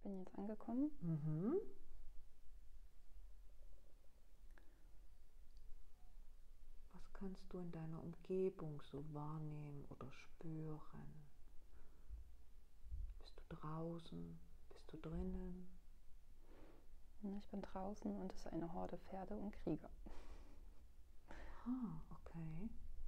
bin jetzt angekommen. Mhm. Was kannst du in deiner Umgebung so wahrnehmen oder spüren? Bist du draußen? Bist du drinnen? Ich bin draußen und es ist eine Horde Pferde und Krieger. Ah, okay.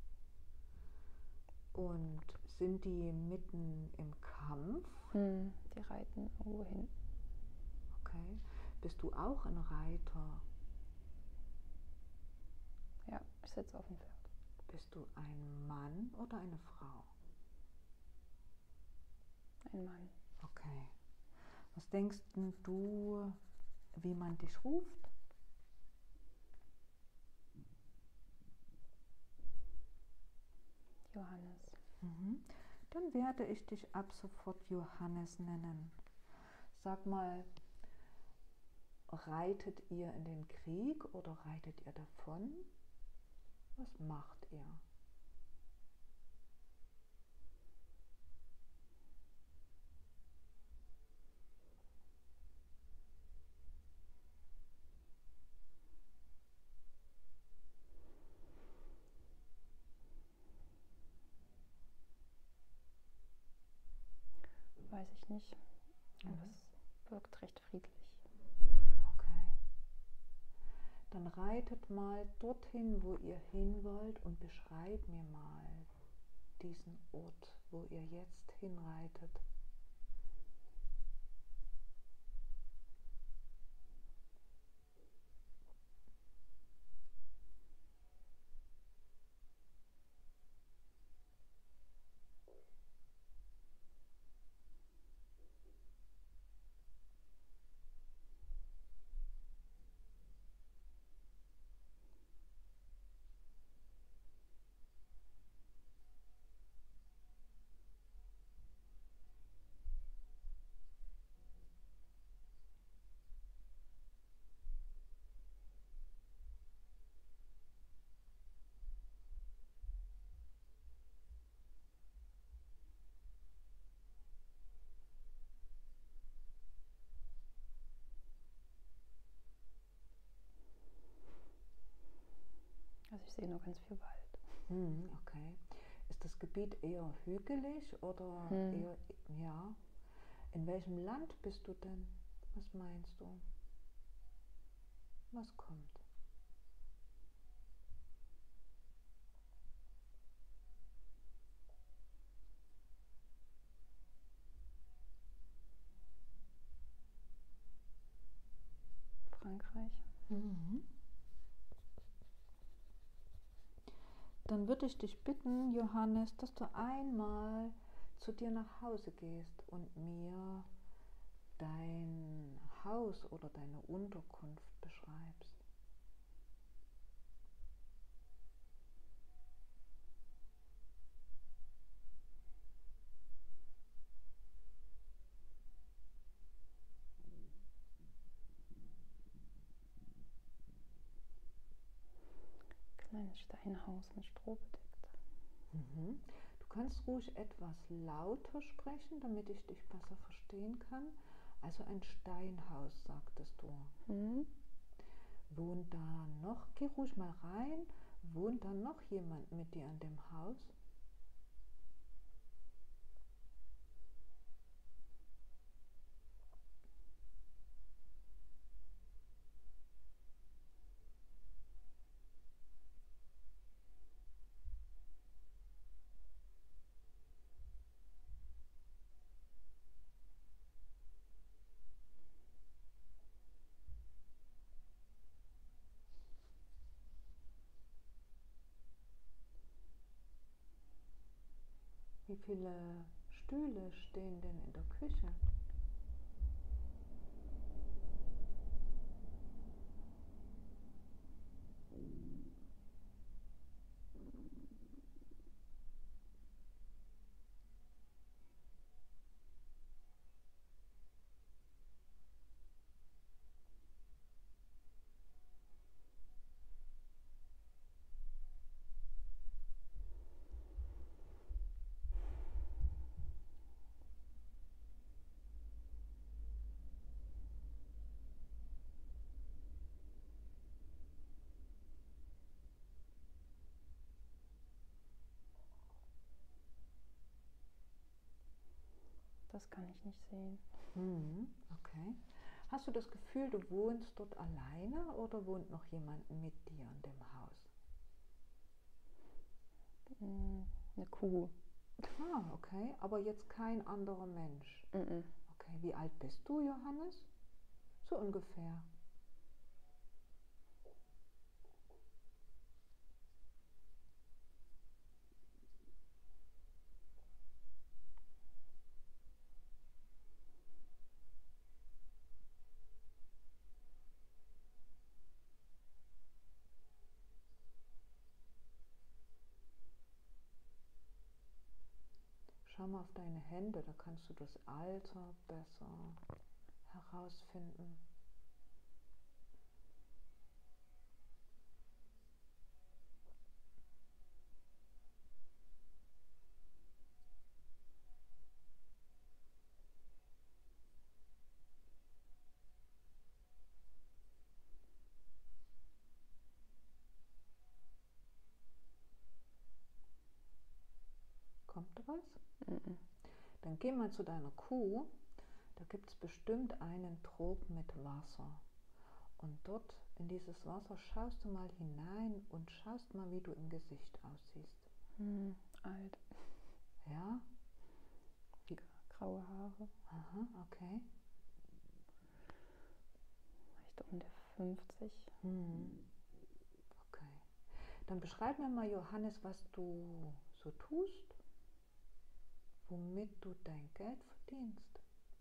Und sind die mitten im Kampf? Die reiten irgendwo hin. Okay. Bist du auch ein Reiter? Ja, ich sitze auf dem Pferd. Bist du ein Mann oder eine Frau? Ein Mann. Okay. Was denkst du, wie man dich ruft? Johannes. Mhm. Dann werde ich dich ab sofort Johannes nennen. Sag mal, reitet ihr in den Krieg oder reitet ihr davon? Was macht ihr? Weiß ich nicht. Aber es wirkt recht friedlich. Okay. Dann reitet mal dorthin, wo ihr hin wollt und beschreibt mir mal diesen Ort, wo ihr jetzt hinreitet. Also ich sehe nur ganz viel Wald. Okay. Ist das Gebiet eher hügelig oder eher, ja? In welchem Land bist du denn? Was meinst du? Was kommt? Frankreich. Dann würde ich dich bitten, Johannes, dass du einmal zu dir nach Hause gehst und mir dein Haus oder deine Unterkunft beschreibst. Kleines Steinhaus mit Stroh bedeckt. Du kannst ruhig etwas lauter sprechen, damit ich dich besser verstehen kann. Also ein Steinhaus, sagtest du. Wohnt da noch, geh ruhig mal rein, wohnt da noch jemand mit dir an dem Haus? Wie viele Stühle stehen denn in der Küche? das kann ich nicht sehen. Okay. Hast du das Gefühl, du wohnst dort alleine oder wohnt noch jemand mit dir in dem Haus? Eine Kuh. Okay. Aber jetzt kein anderer Mensch. Mhm. Okay. Wie alt bist du, Johannes? So ungefähr. Schau mal auf deine Hände, da kannst du das Alter besser herausfinden. Kommt was? Mhm. Dann geh mal zu deiner Kuh. Da gibt es bestimmt einen Trog mit Wasser. Und dort in dieses Wasser schaust du mal hinein und schaust mal, wie du im Gesicht aussiehst. Alt. Ja? Graue Haare. Aha, okay. Vielleicht um die 50. Okay. Dann beschreib mir mal, Johannes, was du so tust, womit du dein Geld verdienst.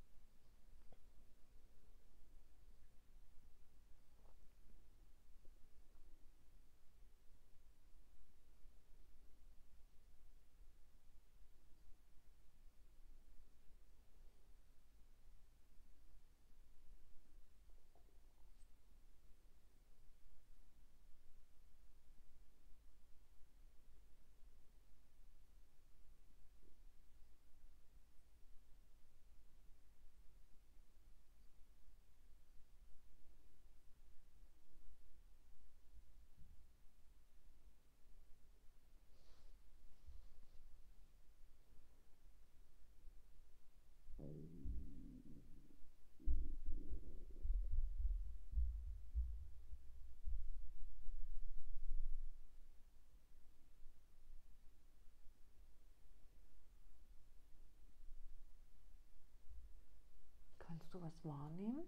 Kannst du was wahrnehmen?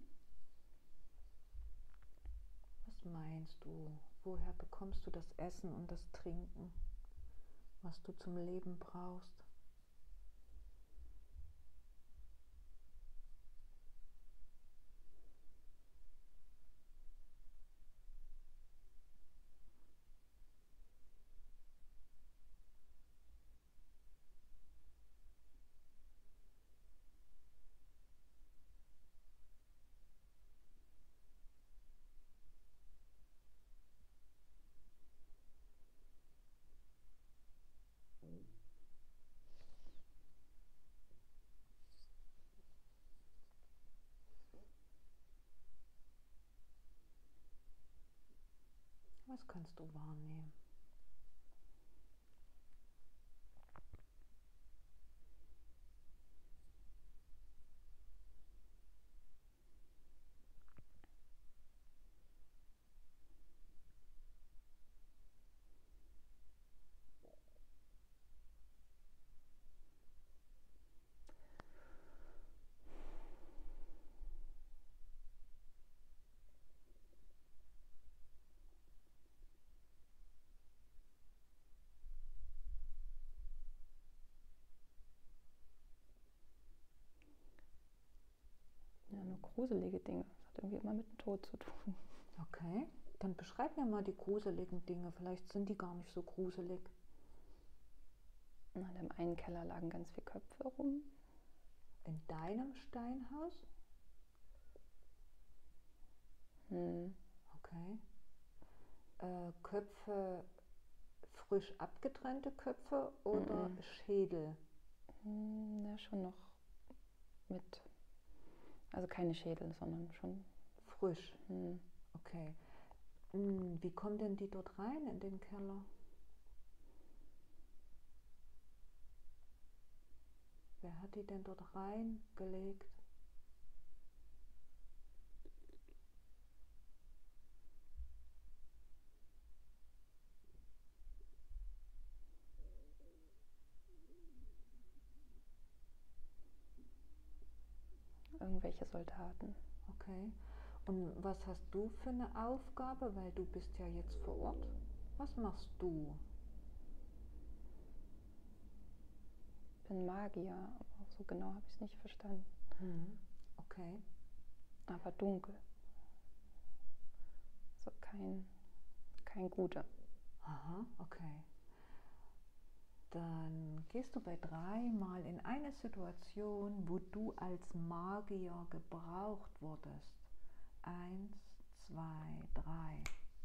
Was meinst du? Woher bekommst du das Essen und das Trinken, was du zum Leben brauchst? Was kannst du wahrnehmen? Ja, nur gruselige Dinge. Das hat irgendwie immer mit dem Tod zu tun. Okay, dann beschreib mir mal die gruseligen Dinge. Vielleicht sind die gar nicht so gruselig. In dem einen Keller lagen ganz viele Köpfe rum. In deinem Steinhaus? Okay. Köpfe, frisch abgetrennte Köpfe oder Schädel? Ja, schon noch mit. Also keine Schädel, sondern schon frisch. Okay. Wie kommen denn die dort rein in den Keller? Wer hat die denn dort reingelegt? Irgendwelche Soldaten. Okay. Und was hast du für eine Aufgabe? Weil du bist ja jetzt vor Ort. Was machst du? Ich bin Magier, aber so genau habe ich es nicht verstanden. Okay. Aber dunkel. So kein Guter. Aha, okay. Dann gehst du bei 3 mal in eine Situation, wo du als Magier gebraucht wurdest. 1, 2, 3.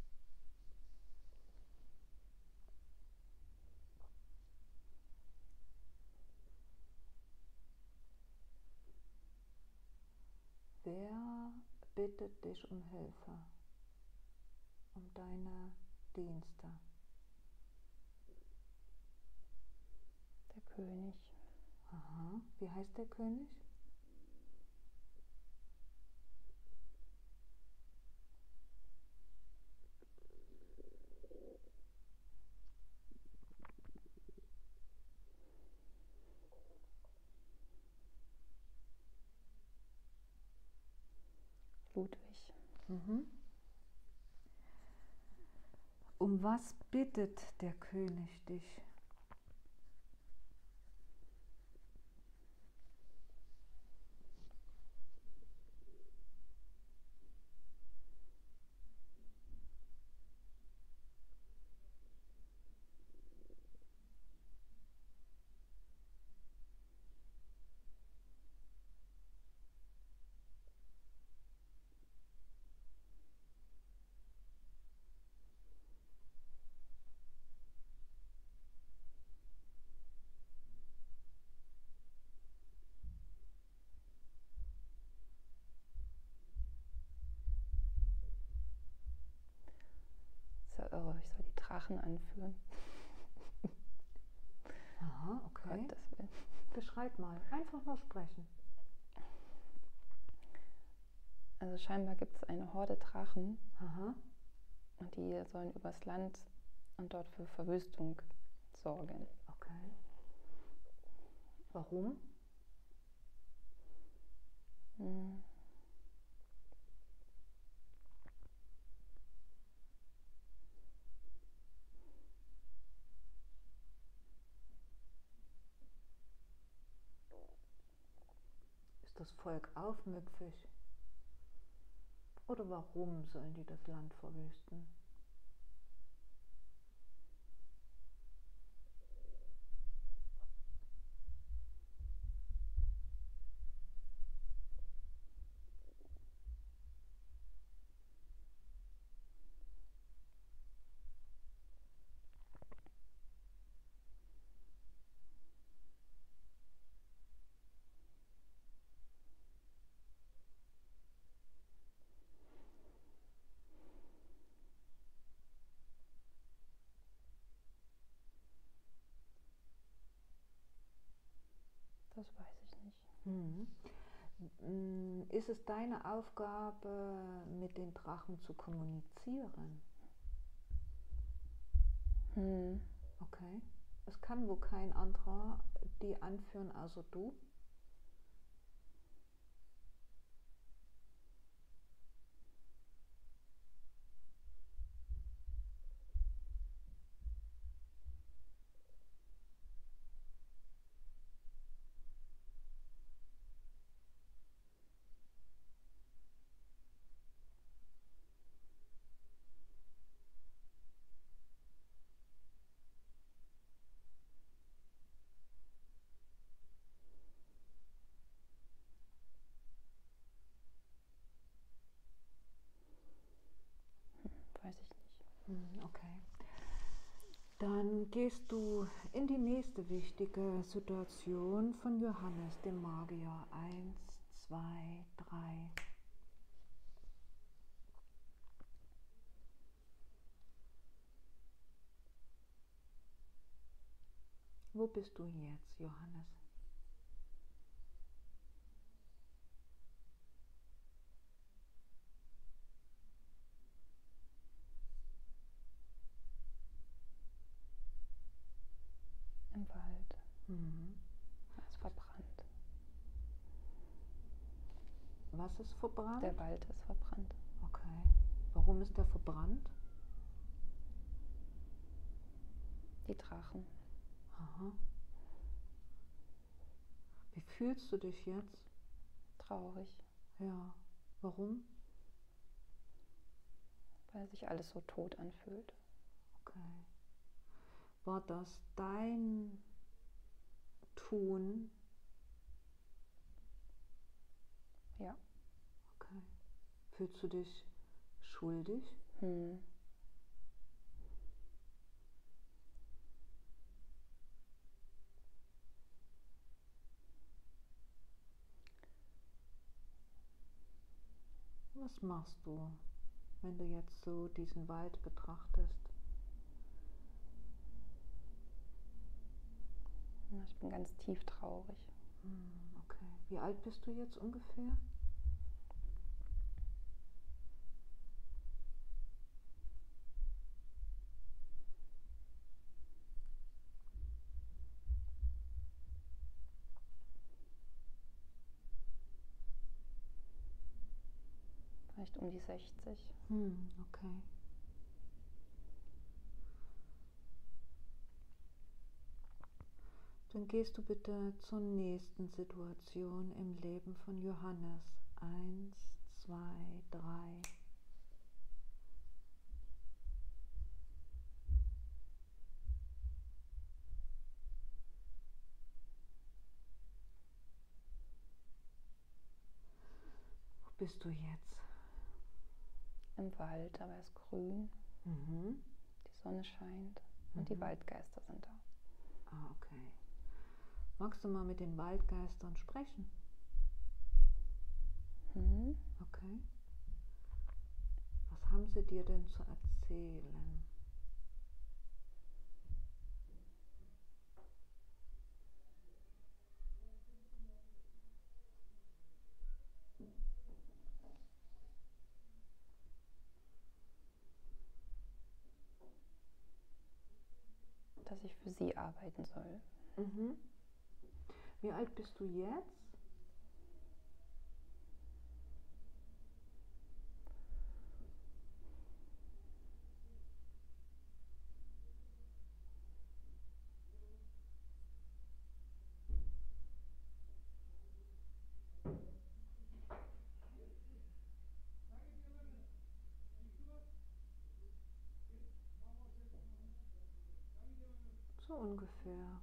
Wer bittet dich um Hilfe, um deine Dienste? Der König. Aha, wie heißt der König? Ludwig. Um was bittet der König dich? Ist ja irre, ich soll die Drachen anführen. Aha, okay. Gottes Willen. Beschreib mal, einfach nur sprechen. Also scheinbar gibt es eine Horde Drachen. Aha. Und die sollen übers Land und dort für Verwüstung sorgen. Okay. Warum? Ist das Volk aufmüpfig? Oder warum sollen die das Land verwüsten? Das weiß ich nicht. Ist es deine Aufgabe, mit den Drachen zu kommunizieren? Okay. Es kann wohl kein anderer die anführen, außer du? Weiß ich nicht. Okay. Dann gehst du in die nächste wichtige Situation von Johannes, dem Magier. 1, 2, 3. Wo bist du jetzt, Johannes? Er ist verbrannt. Was ist verbrannt? Der Wald ist verbrannt. Okay. Warum ist der verbrannt? Die Drachen. Aha. Wie fühlst du dich jetzt? Traurig. Ja. Warum? Weil sich alles so tot anfühlt. Okay. War das dein Tun? Ja. Okay. Fühlst du dich schuldig? Was machst du, wenn du jetzt so diesen Wald betrachtest? Ich bin ganz tief traurig. Okay. Wie alt bist du jetzt ungefähr? Vielleicht um die 60. Okay. Dann gehst du bitte zur nächsten Situation im Leben von Johannes. 1, 2, 3. Wo bist du jetzt? Im Wald, aber er ist grün. Die Sonne scheint und die Waldgeister sind da. Ah, okay. Magst du mal mit den Waldgeistern sprechen? Okay. Was haben sie dir denn zu erzählen? Dass ich für sie arbeiten soll. Wie alt bist du jetzt? So ungefähr.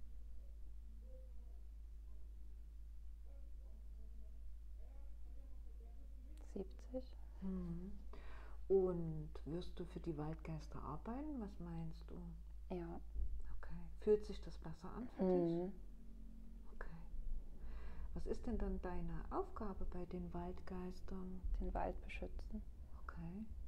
Und wirst du für die Waldgeister arbeiten? Was meinst du? Ja. Okay. Fühlt sich das besser an für dich? Okay. Was ist denn dann deine Aufgabe bei den Waldgeistern? Den Wald beschützen. Okay.